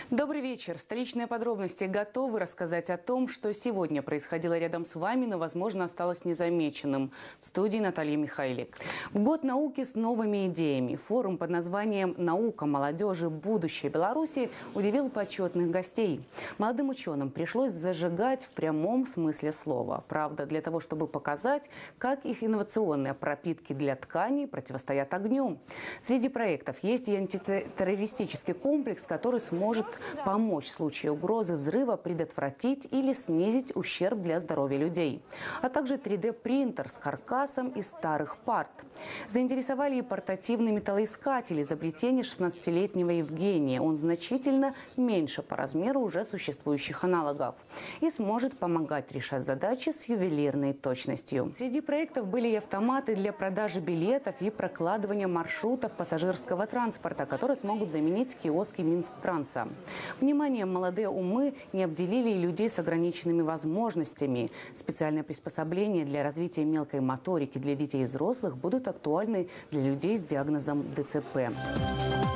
Добрый вечер. Столичные подробности готовы рассказать о том, что сегодня происходило рядом с вами, но, возможно, осталось незамеченным. В студии Наталья Михайлик. В год науки с новыми идеями. Форум под названием «Наука молодежи. Будущее Беларуси» удивил почетных гостей. Молодым ученым пришлось зажигать в прямом смысле слова. Правда, для того, чтобы показать, как их инновационные пропитки для тканей противостоят огню. Среди проектов есть и антитеррористический комплекс, который сможет помочь в случае угрозы взрыва предотвратить или снизить ущерб для здоровья людей. А также 3D-принтер с каркасом из старых парт. Заинтересовали и портативный металлоискатель изобретения 16-летнего Евгения. Он значительно меньше по размеру уже существующих аналогов и сможет помогать решать задачи с ювелирной точностью. Среди проектов были и автоматы для продажи билетов и прокладывания маршрутов пассажирского транспорта, которые смогут заменить киоски Минсктранса. Вниманием молодые умы не обделили и людей с ограниченными возможностями. Специальные приспособления для развития мелкой моторики для детей и взрослых будут актуальны для людей с диагнозом ДЦП.